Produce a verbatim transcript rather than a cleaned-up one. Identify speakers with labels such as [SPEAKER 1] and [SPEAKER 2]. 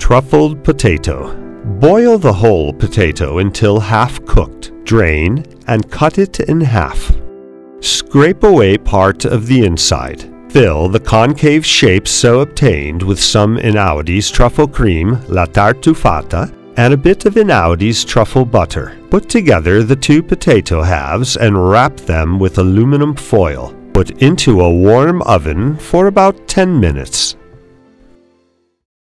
[SPEAKER 1] Truffled potato. Boil the whole potato until half cooked. Drain and cut it in half. Scrape away part of the inside. Fill the concave shape so obtained with some Inaudi's truffle cream, la TARTUFATA, and a bit of Inaudi's truffle butter. Put together the two potato halves and wrap them with aluminum foil. Put into a warm oven for about ten minutes.